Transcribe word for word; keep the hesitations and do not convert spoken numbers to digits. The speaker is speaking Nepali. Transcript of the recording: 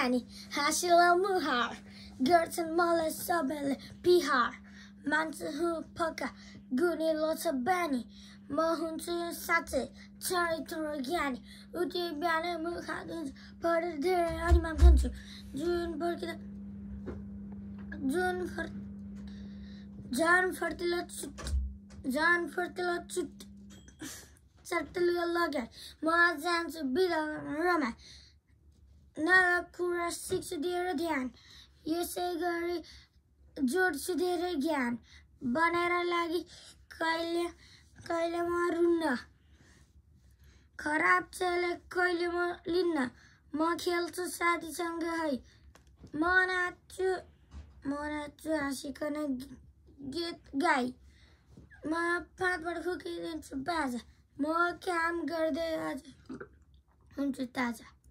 nani, hasilo muhar, गर्छन् मलाई सबैले पिहार मान्छेहु पक्का गुनी लोछ बानी म हुन्छु साँच्चै चरित्र ज्ञानी उठे बिहान मुख हात धुन्छु पढेर धेरै अनिमा भन्छु जुन फर्किँदा जुन फर जान फर्किला चुट जान फर्किला चुट चट्टलुगा लगाए म जान्छु बिदा रमा नराम्रो शिक्षा दिएर ध्यान यसै गरी जोड्छु धेरै ज्ञान बनाएर लागि कहिले कहिले म रुन्न खराब चले कहिले म लिन्न म खेल्छु साथीसँग है म नाच्छु म नाच्छु हाँसिकन गीत गाई म पातबाट फुकिदिन्छु बाजा म काम गर्दै आज हुन्छु ताजा।